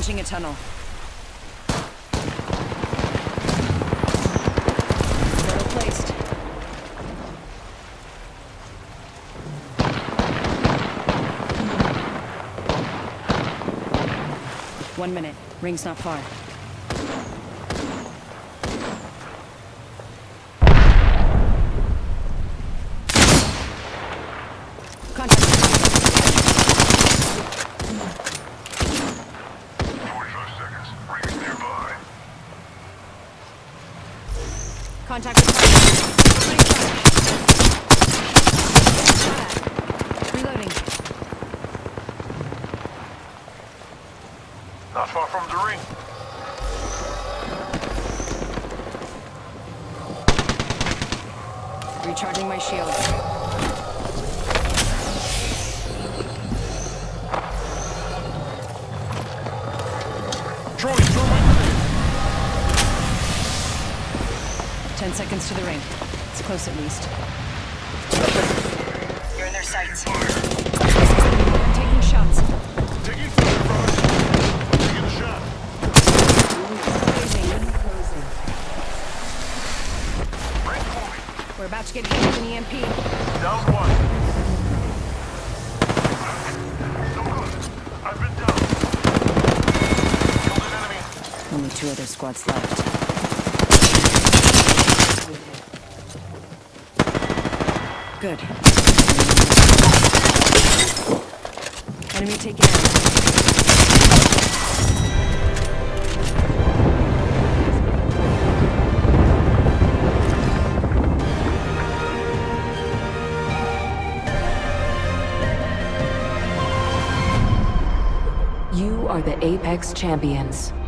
Breaching a tunnel. Portal placed. One minute. Ring's not far. Contact. 45 seconds. Ring's nearby. Contact with target. Reloading. Not far from the ring. Recharging my shields. Troy, throw my grenade. 10 seconds to the ring. It's close at least. You're in their sights. I'm taking shots. Taking fire, Raj. Taking a shot. Ring moving. We're about to get hit with an EMP. Down one. No good. I've been down. Killed an enemy. Only 2 other squads left. Good. Enemy taken out. You are the Apex Champions.